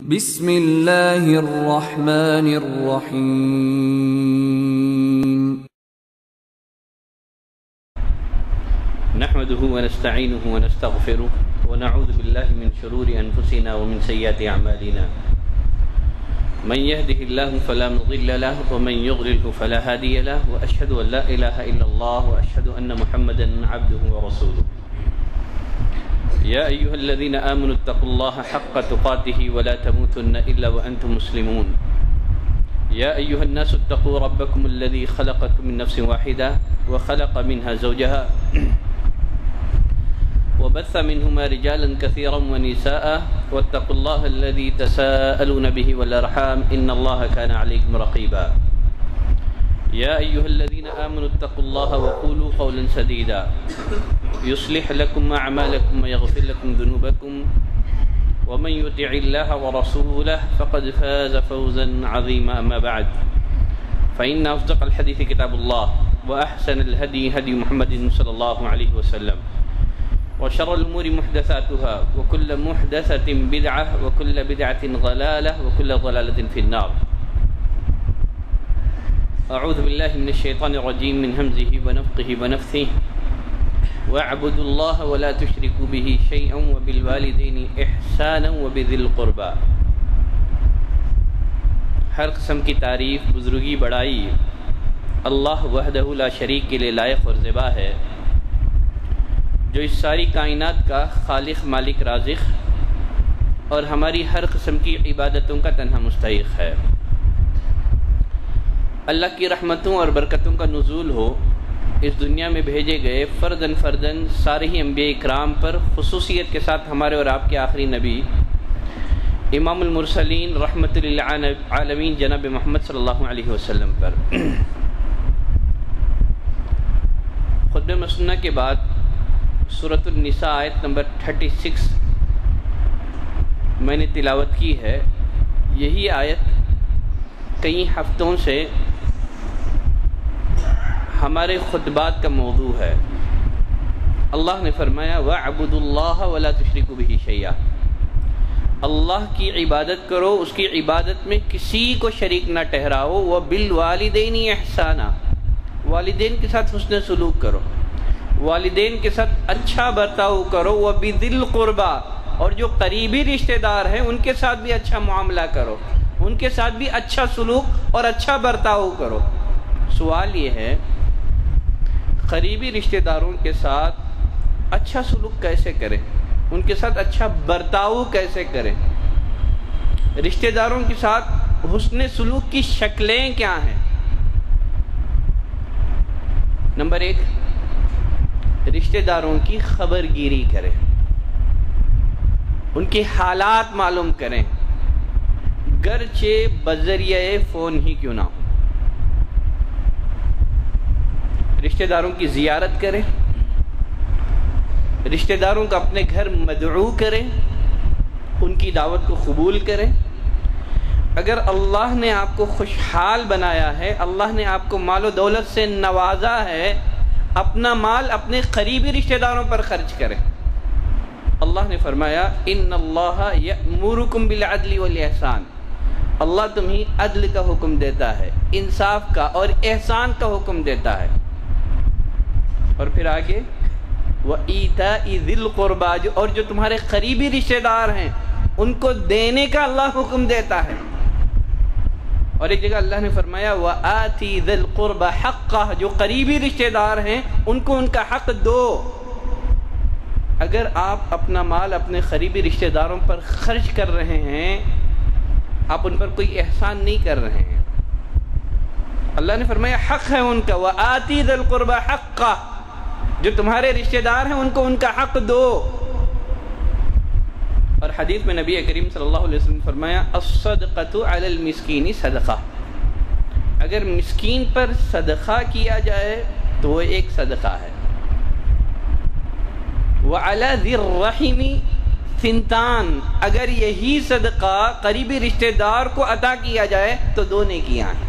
بسم اللہ الرحمن الرحیم نحمده ونستعینه ونستغفره ونعوذ بالله من شرور انفسنا ومن سیئات اعمالنا من يهده الله فلا مضل له ومن يضلل فلا هادي له واشهد ان لا اله الا الله واشهد ان محمدا عبده ورسوله يا أيها الذين آمنوا اتقوا الله حق تقاته ولا تموتن إلا وأنتم مسلمون يا أيها الناس اتقوا ربكم الذي خلقكم من نفس واحدة وخلق منها زوجها وبث منهما رجالا كثيرا ونساء واتقوا الله الذي تساءلون به والأرحام إن الله كان عليكم رقيبا يا أيها الذين آمنوا اتقوا الله وقولوا قولا سديدا يصلح لكم أعمالكم ويغفر لكم ذنوبكم ومن يطع الله ورسوله فقد فاز فوزا عظيما. أما بعد فإن أصدق الحديث كتاب الله وأحسن الهدي هدي محمد صلى الله عليه وسلم وشر الأمور محدثاتها وكل محدثة بدعة وكل بدعة ضلالة وكل ضلالة في النار. أعوذ بالله من الشيطان الرجيم من همزه ونفخه ونفثه واعبدوا الله ولا تشركوا به شيئا وبالوالدين إحسانا وبذي القربى. ہر قسم کی تعریف، بزرگی، بڑائی اللہ وحدہ لا شریک کے لیے لائق اور زیبا ہے، جو اس ساری کائنات کا خالق، مالک، رازق اور ہماری ہر قسم کی عبادتوں کا تنہا مستحق ہے. اللہ کی رحمتوں اور برکتوں کا نزول ہو اس دنیا میں بھیجے گئے فردن سارے ہی انبیاء اکرام پر، خصوصیت کے ساتھ ہمارے اور آپ کے آخری نبی امام المرسلین رحمت للعالمین جناب محمد صلی اللہ علیہ وسلم پر. خطبہ مسنہ کے بعد سورۃ النساء آیت نمبر 36 میں نے تلاوت کی ہے. یہی آیت کئی ہفتوں سے ہمارے خطبات کا موضوع ہے. اللہ نے فرمایا وَاعْبُدُوا اللَّهَ وَلَا تُشْرِكُوا بِهِ شَيْئًا، اللہ کی عبادت کرو، اس کی عبادت میں کسی کو شریک نہ ٹھہراؤ. وَبِالْوَالِدَيْنِ إِحْسَانًا، والدین کے ساتھ حسن سلوک کرو، والدین کے ساتھ اچھا برتاؤ کرو. وَبِذِي الْقُرْبَى، اور جو قریبی رشتہ دار ہیں ان کے ساتھ بھی اچھا معاملہ کرو، ان کے ساتھ بھی اچھا سلوک اور اچھا برتاؤ کرو. سوال یہ ہے قریبی رشتہ داروں کے ساتھ اچھا سلوک کیسے کریں، ان کے ساتھ اچھا برتاؤ کیسے کریں؟ رشتہ داروں کے ساتھ حسن سلوک کی شکلیں کیا ہیں؟ نمبر 1، رشتہ داروں کی خبر گیری کریں، ان کے حالات معلوم کریں، گرچہ بذریعہ فون ہی کیوں نہ ہو. رشتہ داروں کی زیارت کریں، رشتہ داروں کو اپنے گھر مدعو کریں، ان کی دعوت کو قبول کریں. اگر اللہ نے آپ کو خوشحال بنایا ہے، اللہ نے آپ کو مال و دولت سے نوازا ہے، اپنا مال اپنے قریبی رشتہ داروں پر خرچ کریں. اللہ نے فرمایا ان اللہ یأمرکم بالعدل والاحسان، اللہ تمہیں عدل کا حکم دیتا ہے، انصاف کا اور احسان کا حکم دیتا ہے. اور پھر آگے وَإِيتَاءِ ذِي الْقُرْبَى، اور جو تمہارے قریبی رشتہ دار ہیں ان کو دینے کا اللہ حکم دیتا ہے. اور ایک جگہ اللہ نے فرمایا وَآتِ ذِي الْقُرْبَى حَقَّهُ، جو قریبی رشتہ دار ہیں ان کو ان کا حق دو. اگر آپ اپنا مال اپنے قریبی رشتہ داروں پر خرچ کر رہے ہیں، آپ ان پر کوئی احسان نہیں کر رہے ہیں. اللہ نے فرمایا حق ہے ان کا، وَآتِ ذِي الْقُرْبَى حَقَّهُ، جو تمہارے رشتہ دار ہیں ان کو ان کا حق دو. اور حدیث میں نبی کریم صلی اللہ علیہ وسلم نے فرمایا الصدقۃ علی المسکین صدقہ، اگر مسکین پر صدقہ کیا جائے تو وہ ایک صدقہ ہے. وعلی ذی الرحم ثنتان، اگر یہی صدقہ قریبی رشتہ دار کو عطا کیا جائے تو 2 نیکیاں ہیں،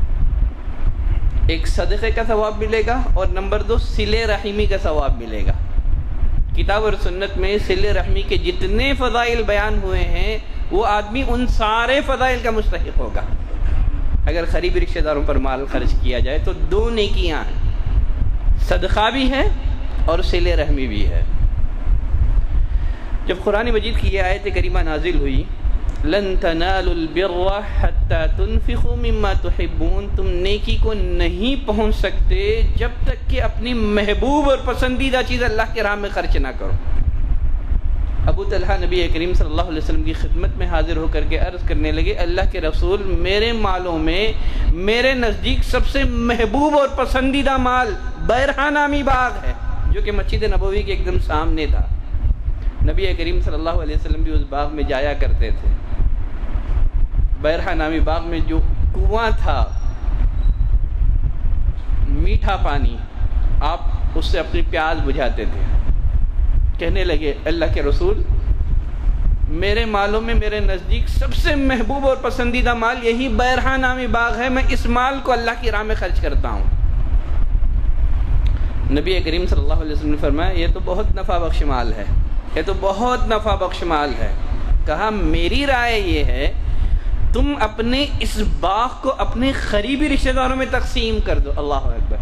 ایک صدقے کا ثواب ملے گا اور نمبر 2 صلہ رحمی کا ثواب ملے گا. کتاب اور سنت میں صلہ رحمی کے جتنے فضائل بیان ہوئے ہیں وہ آدمی ان سارے فضائل کا مستحق ہوگا۔ اگر قریبی رشتہ داروں پر مال خرچ کیا جائے تو دو نیکیاں ہیں، صدقہ بھی ہے اور صلہ رحمی بھی ہے۔ جب قرآن مجید کی یہ آیت کریمہ نازل ہوئی، لن تنالوا البر حتى تنفقوا مما تحبون، تم نیکی کو نہیں پہنچ سکتے جب تک کہ اپنی محبوب اور پسندیدہ چیز اللہ کے راہ میں خرچ نہ کرو۔ ابو طلحہ نبی کریم صلی اللہ علیہ وسلم کی خدمت میں حاضر ہو کر کے عرض کرنے لگے، اللہ کے رسول، میرے مالوں میں میرے نزدیک سب سے محبوب اور پسندیدہ مال بیرحہ نامی باغ ہے، جو کہ مسجد نبوی کے ایک دم سامنے تھا۔ نبی کریم صلی اللہ علیہ وسلم بھی اس باغ میں جایا کرتے تھے۔ بیرحہ نامی باغ میں جو کنواں تھا، میٹھا پانی، آپ اس سے اپنی پیاس بجھاتے تھے۔ کہنے لگے، اللہ کے رسول، میرے مالوں میں میرے نزدیک سب سے محبوب اور پسندیدہ مال یہی بیرحہ نامی باغ ہے، میں اس مال کو اللہ کی راہ میں خرچ کرتا ہوں۔ نبی کریم صلی اللہ علیہ وسلم نے فرمایا، یہ تو بہت نفع بخش مال ہے، یہ تو بہت نفع بخش مال ہے۔ کہا، میری رائے یہ ہے تم اپنے اس باغ کو اپنے قریبی رشتہ داروں میں تقسیم کر دو۔ اللہ اکبر۔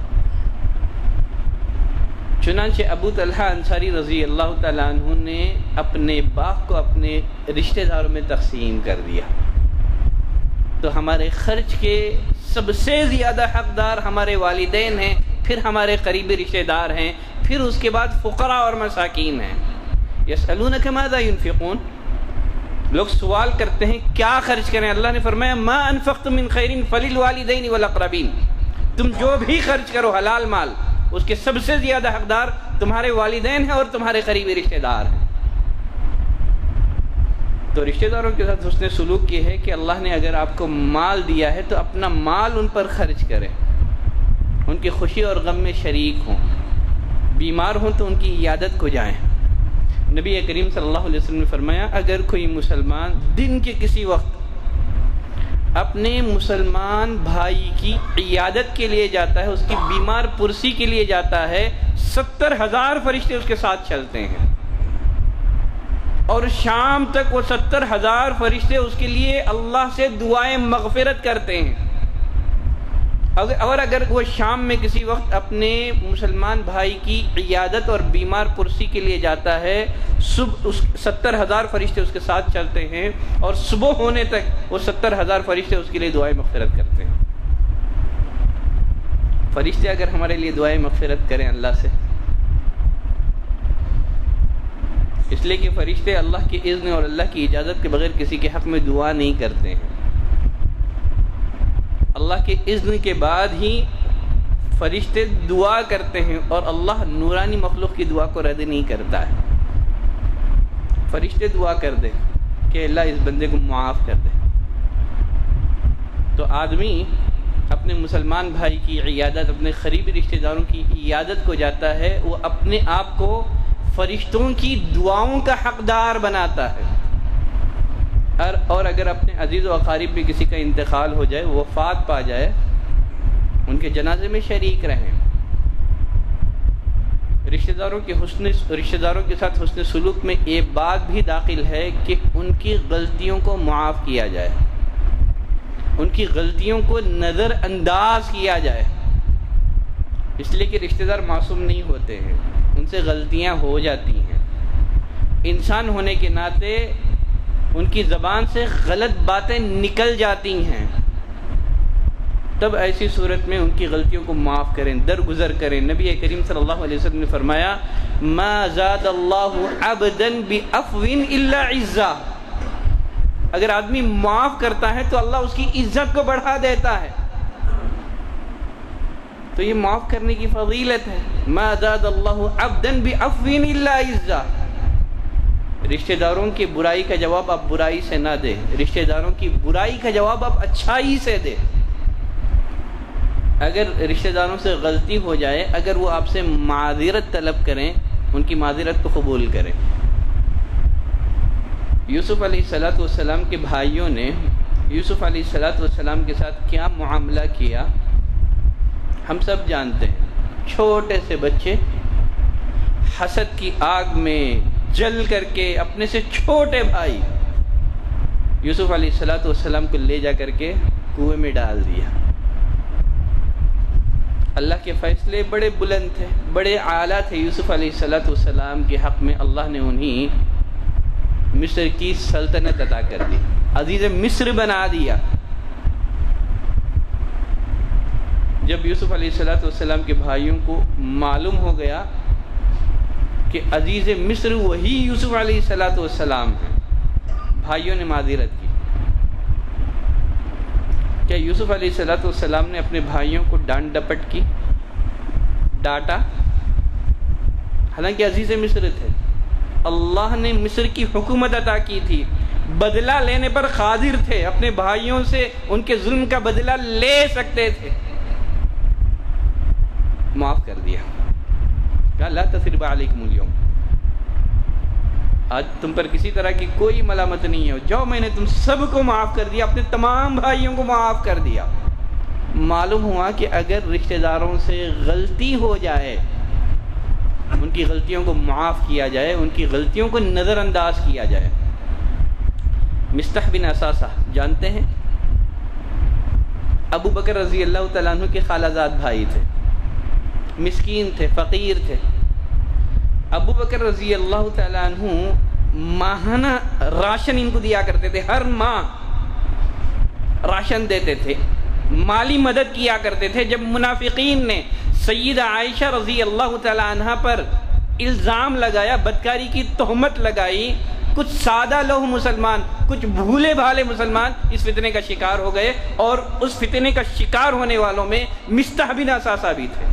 چنانچہ ابو طلحہ انصاری رضی اللہ تعالیٰ عنہ نے اپنے باغ کو اپنے رشتہ داروں میں تقسیم کر دیا۔ تو ہمارے خرچ کے سب سے زیادہ حقدار ہمارے والدین ہیں، پھر ہمارے قریبی رشتہ دار ہیں، پھر اس کے بعد فقراء اور مساکین ہیں۔ یسألونک ماذا ينفقون، لوگ سوال کرتے ہیں کیا خرچ کریں۔ اللہ نے فرمایا، ما انفقتم من خیر فللوالدین والاقربین، تم جو بھی خرچ کرو حلال مال، اس کے سب سے زیادہ حقدار تمہارے والدین ہیں اور تمہارے قریبی رشتہ دار ہیں۔ تو رشتہ داروں کے ساتھ حسن سلوک یہ ہے کہ اللہ نے اگر آپ کو مال دیا ہے تو اپنا مال ان پر خرچ کریں، ان کی خوشی اور غم میں شریک ہوں، بیمار ہوں تو ان کی عیادت کو جائیں۔ نبی کریم صلی اللہ علیہ وسلم نے فرمایا، اگر کوئی مسلمان دن کے کسی وقت اپنے مسلمان بھائی کی عیادت کے لیے جاتا ہے، اس کی بیمار پرسی کے لیے جاتا ہے، 70,000 فرشتے اس کے ساتھ چلتے ہیں، اور شام تک وہ 70,000 فرشتے اس کے لیے اللہ سے دعائیں مغفرت کرتے ہیں۔ اور اگر وہ شام میں کسی وقت اپنے مسلمان بھائی کی عیادت اور بیمار پرسی کے لیے جاتا ہے، صبح اس 70,000 فرشتے اس کے ساتھ چلتے ہیں، اور صبح ہونے تک وہ 70,000 فرشتے اس کے لیے دعائیں مغفرت کرتے ہیں۔ فرشتے اگر ہمارے لیے دعائیں مغفرت کریں اللہ سے، اس لیے کہ فرشتے اللہ کی اذن اور اللہ کی اجازت کے بغیر کسی کے حق میں دعا نہیں کرتے ہیں۔ اللہ کے اذن کے بعد ہی فرشتے دعا کرتے ہیں، اور اللہ نورانی مخلوق کی دعا کو رد نہیں کرتا ہے۔ فرشتے دعا کر دیں کہ اللہ اس بندے کو معاف کر دے، تو آدمی اپنے مسلمان بھائی کی عیادت، اپنے قریبی رشتہ داروں کی عیادت کو جاتا ہے، وہ اپنے آپ کو فرشتوں کی دعاؤں کا حقدار بناتا ہے۔ اور اگر اپنے عزیز و اقارب بھی کسی کا انتقال ہو جائے، وفات پا جائے، ان کے جنازے میں شریک رہیں۔ رشتہ داروں کے ساتھ حسن سلوک میں یہ بات بھی داخل ہے کہ ان کی غلطیوں کو معاف کیا جائے، ان کی غلطیوں کو نظر انداز کیا جائے، اس لیے کہ رشتہ دار معصوم نہیں ہوتے ہیں، ان سے غلطیاں ہو جاتی ہیں۔ انسان ہونے کے ناطے ان کی زبان سے غلط باتیں نکل جاتی ہیں، تب ایسی صورت میں ان کی غلطیوں کو معاف کریں، درگزر کریں۔ نبی کریم صلی اللہ علیہ وسلم نے فرمایا، ما زاد اللہ عبدا بعفو الا عزا، اگر آدمی معاف کرتا ہے تو اللہ اس کی عزت کو بڑھا دیتا ہے۔ تو یہ معاف کرنے کی فضیلت ہے۔ ما زاد اللہ عبدا بعفو الا عزا، رشتہ داروں کی برائی کا جواب آپ برائی سے نہ دیں، رشتہ داروں کی برائی کا جواب آپ اچھائی سے دیں۔ اگر رشتہ داروں سے غلطی ہو جائے، اگر وہ آپ سے معذرت طلب کریں، ان کی معذرت کو قبول کریں۔ یوسف علیہ السلام کے بھائیوں نے یوسف علیہ السلام کے ساتھ کیا معاملہ کیا ہم سب جانتے ہیں۔ چھوٹے سے بچے حسد کی آگ میں جل کر کے اپنے سے چھوٹے بھائی یوسف علیہ السلام کو لے جا کر کے کنویں میں ڈال دیا۔ اللہ کے فیصلے بڑے بلند تھے، بڑے اعلیٰ تھے یوسف علیہ السلام کے حق میں۔ اللہ نے انہیں مصر کی سلطنت عطا کر دی، عزیز مصر بنا دیا۔ جب یوسف علیہ السلام کے بھائیوں کو معلوم ہو گیا کہ عزیز مصر وہی یوسف علیہ السلام ہے، بھائیوں نے معذرت کی۔ کیا یوسف علیہ السلام نے اپنے بھائیوں کو ڈانٹ ڈپٹ کی، ڈانٹا؟ حالانکہ عزیز مصر تھے، اللہ نے مصر کی حکومت عطا کی تھی، بدلہ لینے پر قادر تھے، اپنے بھائیوں سے ان کے ظلم کا بدلہ لے سکتے تھے، معاف کر دیا۔ کہا لا تثريب علیکم اليوم، آج تم پر کسی طرح کی کوئی ملامت نہیں ہے، جو میں نے تم سب کو معاف کر دیا، اپنے تمام بھائیوں کو معاف کر دیا۔ معلوم ہوا کہ اگر رشتہ داروں سے غلطی ہو جائے، ان کی غلطیوں کو معاف کیا جائے، ان کی غلطیوں کو نظر انداز کیا جائے۔ مصطح بن اثاثہ جانتے ہیں؟ ابو بکر رضی اللہ تعالیٰ عنہ کے خالہ زاد بھائی تھے، مسکین تھے، فقیر تھے۔ ابو بکر رضی اللہ تعالیٰ عنہ ماہانہ راشن ان کو دیا کرتے تھے، ہر ماہ راشن دیتے تھے، مالی مدد کیا کرتے تھے۔ جب منافقین نے سیدہ عائشہ رضی اللہ تعالیٰ عنہ پر الزام لگایا، بدکاری کی تہمت لگائی، کچھ سادہ لوگ مسلمان، کچھ بھولے بھالے مسلمان اس فتنے کا شکار ہو گئے، اور اس فتنے کا شکار ہونے والوں میں مصطح بن اثاثہ بھی تھے،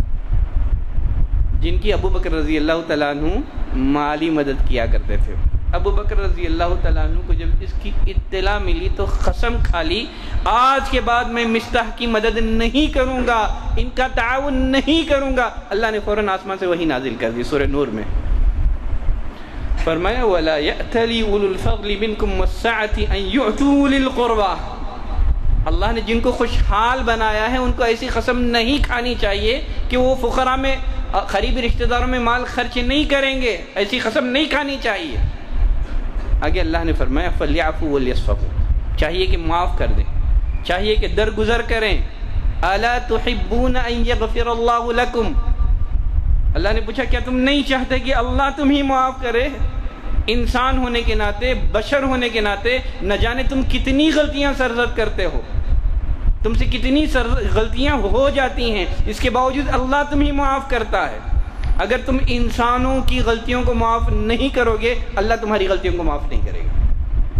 جن کی ابو بکر رضی اللہ تعالیٰ عنہ مالی مدد کیا کرتے تھے۔ ابو بکر رضی اللہ تعالیٰ عنہ کو جب اس کی اطلاع ملی تو قسم کھا لی، آج کے بعد میں مصطح کی مدد نہیں کروں گا، ان کا تعاون نہیں کروں گا۔ اللہ نے فوراً آسمان سے وحی نازل کر دی سورہ نور میں، فرمایا وَلَا يَأْتَلِي أُولُو الْفَضْلِ مِنْكُمْ وَالسَّعَةِ أَنْ يُؤْتُوا أُولِي الْقُرْبَى۔ اللہ نے جن کو خوشحال بنایا ہے ان کو ایسی قسم نہیں کھانی چاہیے کہ وہ فقراء میں، قریبی رشتہ داروں میں مال خرچ نہیں کریں گے، ایسی قسم نہیں کھانی چاہیے۔ آگے اللہ نے فرمایا فَلْيَعْفُوا وَلْيَصْفَحُوا، چاہیے کہ معاف کر دیں، چاہیے کہ درگزر کریں۔ أَلَا تُحِبُّونَ أَن يَغْفِرَ اللَّهُ لَكُمْ، اللہ نے پوچھا کیا تم نہیں چاہتے کہ اللہ تمہیں معاف کرے؟ انسان ہونے کے ناطے، بشر ہونے کے ناطے، نہ جانے تم کتنی غلطیاں سرزد کرتے ہو، تم سے کتنی غلطیاں ہو جاتی ہیں، اس کے باوجود اللہ تمہیں معاف کرتا ہے۔ اگر تم انسانوں کی غلطیوں کو معاف نہیں کرو گے، اللہ تمہاری غلطیوں کو معاف نہیں کرے گا۔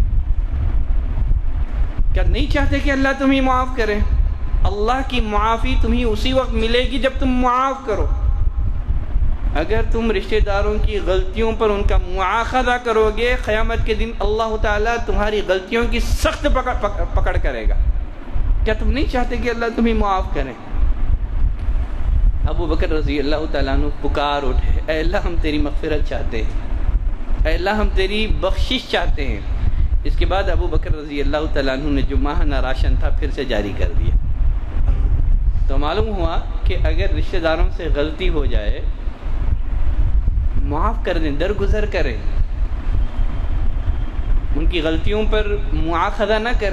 کیا نہیں چاہتے کہ اللہ تمہیں معاف کرے؟ اللہ کی معافی تمہیں اسی وقت ملے گی جب تم معاف کرو۔ اگر تم رشتہ داروں کی غلطیوں پر ان کا مواخذہ کرو گے، قیامت کے دن اللہ تعالیٰ تمہاری غلطیوں کی سخت پکڑ کرے گا۔ کیا تم نہیں چاہتے کہ اللہ تمہیں معاف کرے؟ ابو بکر رضی اللہ تعالیٰ عنہ پکار اٹھے، اے اللہ ہم تیری مغفرت چاہتے ہیں، اے اللہ ہم تیری بخشش چاہتے ہیں۔ اس کے بعد ابو بکر رضی اللہ تعالیٰ عنہ نے جو ماہانہ راشن تھا پھر سے جاری کر دیا۔ تو معلوم ہوا کہ اگر رشتہ داروں سے غلطی ہو جائے، معاف کر دیں، درگزر کریں، ان کی غلطیوں پر مواخذہ نہ کریں۔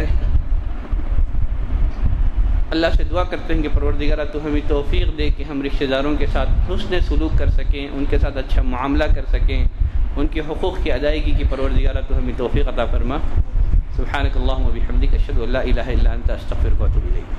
اللہ سے دعا کرتے ہیں کہ پروردگارہ تو ہمیں توفیق دے کہ ہم رشتہ داروں کے ساتھ حسن سلوک کر سکیں، ان کے ساتھ اچھا معاملہ کر سکیں، ان کے حقوق کی ادائیگی کی پروردگارہ تو ہمیں توفیق عطا فرما۔ سبحانک اللہم و بحمدک، اشہد ان لا الہ الا انت، استغفرک و اتوب الیک۔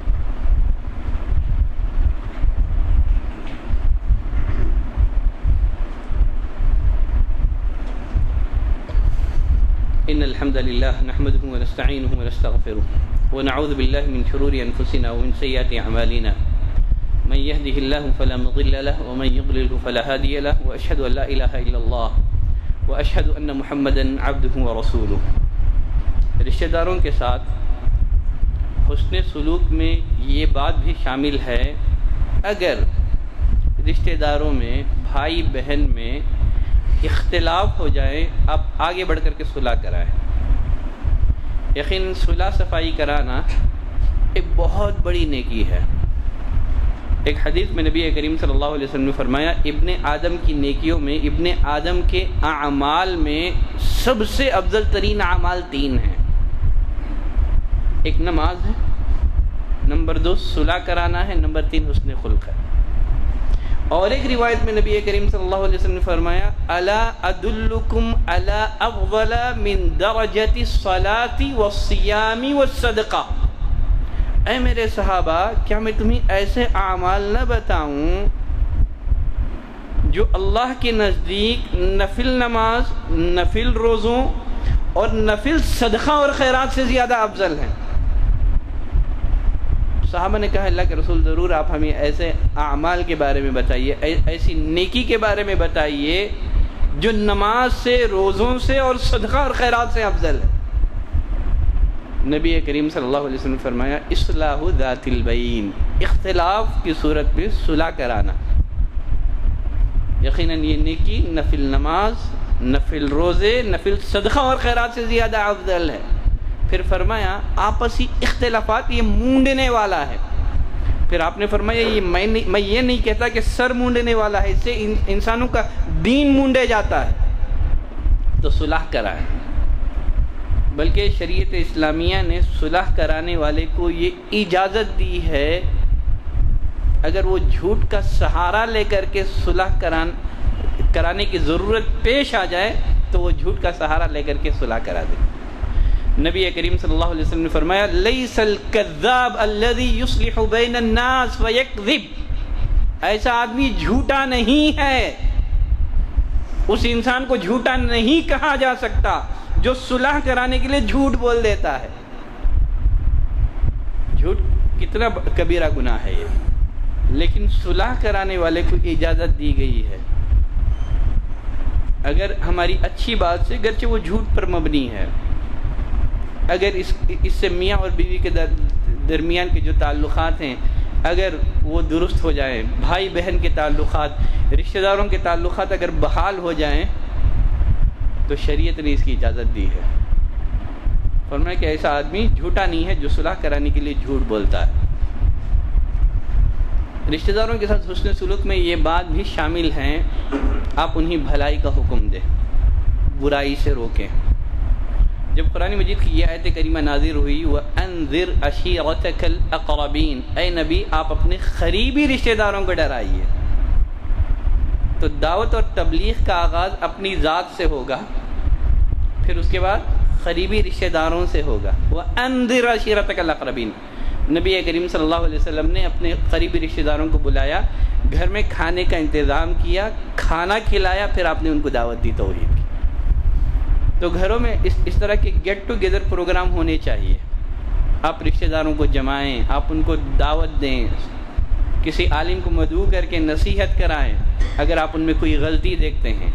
ان الحمد للہ نحمده ونستعینه ونستغفره ونعوذ باللہ من شرور انفسنا ومن سیئات اعمالنا، من يهده الله فلا مضل له ومن يضلل فلا هادي له، واشهد ان لا الہ الا اللہ واشهد ان محمدا عبده ورسوله۔ رشتہ داروں کے ساتھ حسن سلوک میں یہ بات بھی شامل ہے، اگر رشتہ داروں میں، بھائی بہن میں اختلاف ہو جائے، آپ آگے بڑھ کر کے صلح کرائیں۔ یقین صلح صفائی کرانا ایک بہت بڑی نیکی ہے۔ ایک حدیث میں نبی کریم صلی اللہ علیہ وسلم نے فرمایا، ابن آدم کی نیکیوں میں، ابن آدم کے اعمال میں سب سے افضل ترین اعمال 3 ہیں۔ ایک نماز ہے، نمبر 2 صلح کرانا ہے، نمبر 3 حسن خلق ہے۔ اور ایک روایت میں نبی کریم صلی اللہ علیہ وسلم نے فرمایا الا ادلکم علی افضل من درجۃ الصلاۃ والصیام والصدقہ، اے میرے صحابہ کیا میں تمہیں ایسے اعمال نہ بتاؤں جو اللہ کے نزدیک نفل نماز، نفل روزوں اور نفل صدقہ اور خیرات سے زیادہ افضل ہیں؟ صحابہ نے کہا اللہ کے رسول ضرور، آپ ہمیں ایسے اعمال کے بارے میں بتائیے، ایسی نیکی کے بارے میں بتائیے جو نماز سے، روزوں سے اور صدقہ اور خیرات سے افضل ہے۔ نبی کریم صلی اللہ علیہ وسلم نے فرمایا اصلاح ذات البین، اختلاف کی صورت میں صلح کرانا۔ یقیناً یہ نیکی نفل نماز، نفل روزے، نفل صدقہ اور خیرات سے زیادہ افضل ہے۔ پھر فرمایا آپسی اختلافات یہ مونڈنے والا ہے۔ پھر آپ نے فرمایا یہ میں یہ نہیں کہتا کہ سر مونڈنے والا ہے، اس سے انسانوں کا دین مونڈے جاتا ہے، تو صلح کرائیں۔ بلکہ شریعت اسلامیہ نے صلح کرانے والے کو یہ اجازت دی ہے اگر وہ جھوٹ کا سہارا لے کر کے صلح کرانے کی ضرورت پیش آ جائے تو وہ جھوٹ کا سہارا لے کر کے صلح کرا دے۔ نبی کریم صلی اللہ علیہ وسلم نے فرمایا لیس الکذاب الذی یصلح بین الناس فیکذب، ایسا آدمی جھوٹا نہیں ہے، اس انسان کو جھوٹا نہیں کہا جا سکتا جو صلح کرانے کے لیے جھوٹ بول دیتا ہے۔ جھوٹ کتنا کبیرہ گناہ ہے یہ، لیکن صلح کرانے والے کو اجازت دی گئی ہے۔ اگر ہماری اچھی بات سے، گرچہ وہ جھوٹ پر مبنی ہے، اگر اس سے میاں اور بیوی کے درمیان کے جو تعلقات ہیں اگر وہ درست ہو جائیں، بھائی بہن کے تعلقات، رشتہ داروں کے تعلقات اگر بحال ہو جائیں تو شریعت نے اس کی اجازت دی ہے۔ فرمایا کہ ایسا آدمی جھوٹا نہیں ہے جو صلح کرانے کے لیے جھوٹ بولتا ہے۔ رشتہ داروں کے ساتھ حسن سلوک میں یہ بات بھی شامل ہیں، آپ انہیں بھلائی کا حکم دیں، برائی سے روکیں۔ جب قرآن مجید کی یہ آیت کریمہ نازل ہوئی وَأَنذِرْ عَشِيرَتَكَ الْأَقْرَبِينَ، اے نبی آپ اپنے قریبی رشتہ داروں کو ڈرائیے، تو دعوت اور تبلیغ کا آغاز اپنی ذات سے ہوگا، پھر اس کے بعد قریبی رشتہ داروں سے ہوگا۔ وَأَنذِرْ عَشِيرَتَكَ الْأَقْرَبِينَ، نبی کریم صلی اللہ علیہ وسلم نے اپنے قریبی رشتہ داروں کو بلایا، گھر میں کھانے کا انتظام کیا، کھانا کھلایا، پھر آپ نے ان کو دعوت دی توحید کی۔ تو گھروں میں اس طرح کے گیٹ ٹوگیدر پروگرام ہونے چاہیے، آپ رشتہ داروں کو جمائیں، آپ ان کو دعوت دیں، کسی عالم کو مدعو کر کے نصیحت کرائیں، اگر آپ ان میں کوئی غلطی دیکھتے ہیں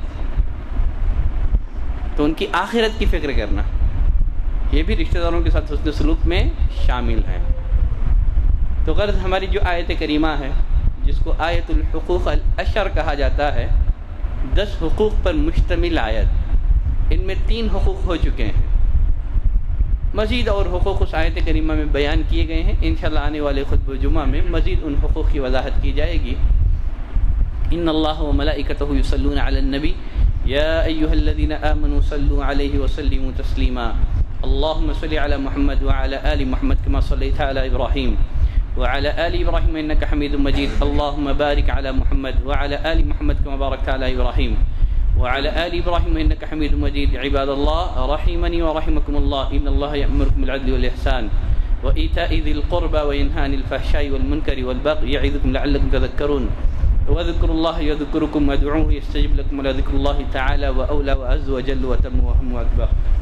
تو ان کی آخرت کی فکر کرنا، یہ بھی رشتہ داروں کے ساتھ حسن سلوک میں شامل ہے۔ تو غرض ہماری جو آیت کریمہ ہے جس کو آیت الحقوق العشر کہا جاتا ہے، 10 حقوق پر مشتمل آیت، ان میں 3 حقوق ہو چکے ہیں، مزید اور حقوق اس آیت کریمہ میں بیان کیے گئے ہیں۔ انشاءاللہ آنے والے خطبہ جمعہ میں مزید ان حقوق کی وضاحت کی جائے گی۔ ان اللہ وملائکتہ یصلون علی النبی یا ایھا الذین آمنوا صلوا علیہ وسلموا تسلیما اللهم صل علی محمد وعلى آل محمد كما صليت على ابراہیم وعلى آل ابراہیم انک حمید مجید اللهم بارک علی محمد وعلى آل محمد كما بارکت علی ابراہیم وعلى آل إبراهيم إنك حميد مجيد عباد الله رحمني ورحمكم الله إن الله يأمركم بالعدل والإحسان وإيتاء ذي القربى وينهى عن الفحشاء والمنكر والبغي يعظكم لعلكم تذكرون وذكروا الله يذكركم وادعوه يستجب لكم ولذكر الله تعالى وأولى وأعز وجل وتم وهم وأكبر